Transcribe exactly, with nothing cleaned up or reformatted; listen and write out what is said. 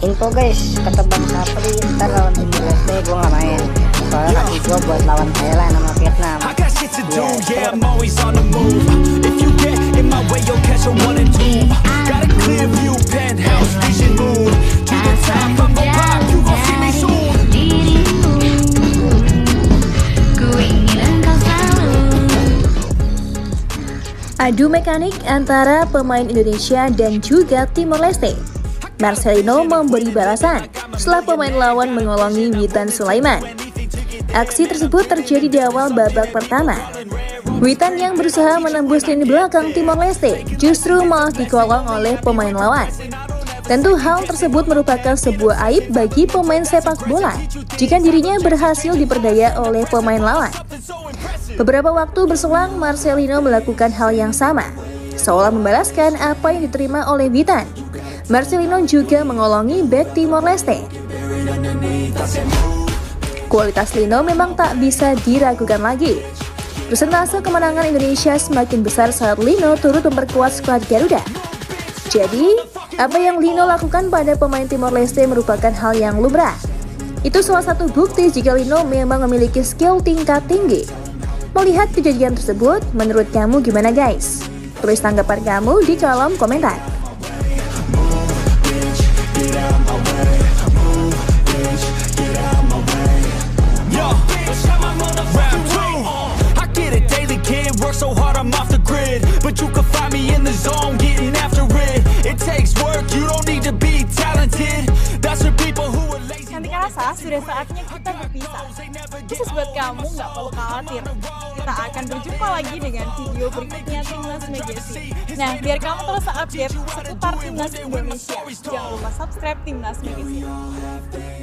Info guys, kata Bang Sapri ntar lawan Timor Leste gue gak main, soalnya kaki gue buat lawan Thailand sama Vietnam. Adu mekanik antara pemain Indonesia dan juga Timor Leste. Marcelino memberi balasan setelah pemain lawan mengolongi Witan Sulaiman. Aksi tersebut terjadi di awal babak pertama. Witan yang berusaha menembus lini belakang Timor Leste justru malah dikolong oleh pemain lawan. Tentu hal tersebut merupakan sebuah aib bagi pemain sepak bola jika dirinya berhasil diperdaya oleh pemain lawan. Beberapa waktu berselang, Marcelino melakukan hal yang sama, seolah membalaskan apa yang diterima oleh Witan. Marcelino juga mengolongi bek Timor Leste. Kualitas Lino memang tak bisa diragukan lagi. Persentase kemenangan Indonesia semakin besar saat Lino turut memperkuat skuad Garuda. Jadi, apa yang Lino lakukan pada pemain Timor Leste merupakan hal yang lumrah. Itu salah satu bukti jika Lino memang memiliki skill tingkat tinggi. Melihat kejadian tersebut, menurut kamu gimana guys? Tulis tanggapan kamu di kolom komentar. Nanti rasa sudah saatnya kita berpisah. Khusus buat kamu nggak perlu khawatir. Kita akan berjumpa lagi dengan video berikutnya Timnas Magazine. Nah, biar kamu terus update seputar Timnas Indonesia, jangan lupa subscribe Timnas Magazine.